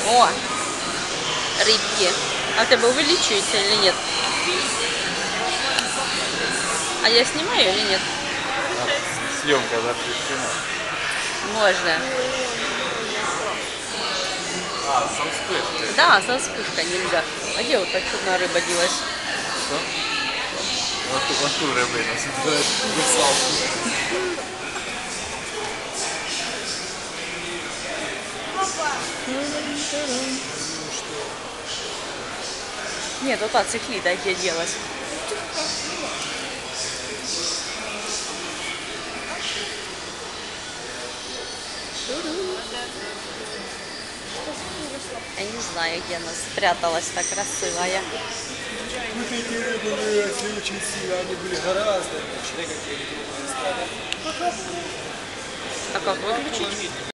О, рыбки. А у тебя увеличивается или нет? А я снимаю или нет? Съемка запрещена. Можно. А, со вспышкой. Да, со вспышкой нельзя. А где вот так чудная рыба делась? Что? Вот ту рыбину собирает русалку. Нет, вот та циклида где делась. Я не знаю, где она спряталась так красивая. Вот эти рыбы выросли очень сильно, они были гораздо меньше, да, какие они крупные стали. А как выключить?